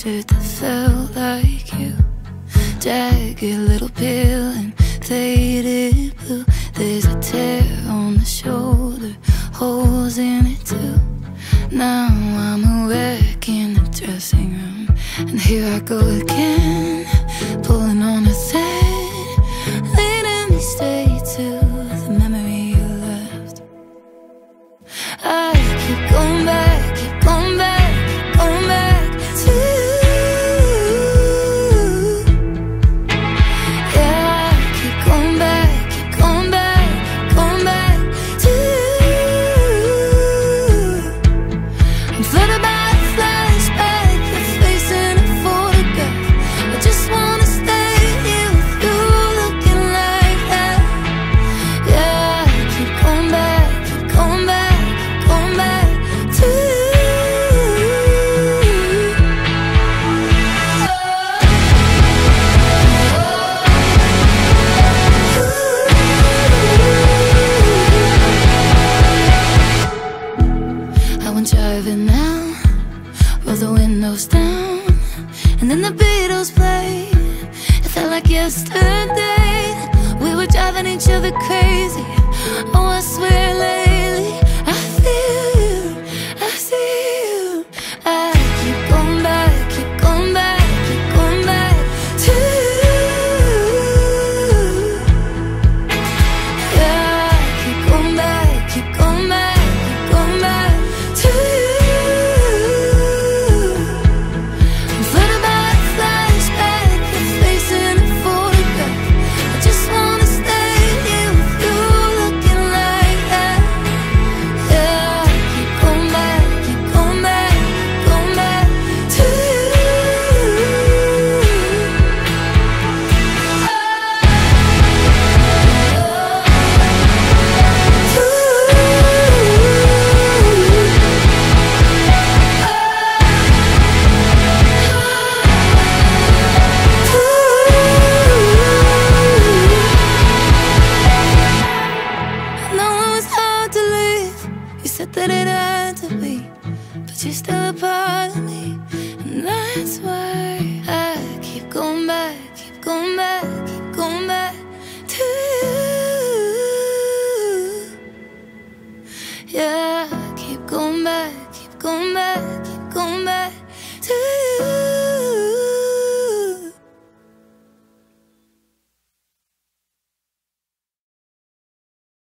t-shirt that felt like you, jagged little peel and faded blue. There's a tear on the shoulder, holes in it too. Now I'm a wreck in the dressing room, and here I go again, pulling on a thread, leading me straight to the memory you left. I keep going back, keep going back, keep going back to you. Yeah, I keep going back, keep going back, going back to you. I'm flooded by a flashback, your face in a photograph. I just wanna stay here with you, looking like that. Yeah, I keep going back, keep going back, keep going back to you. I went driving now, roll the windows down, and then the Beatles played. It felt like yesterday, we were driving each other crazy. Oh, I swear,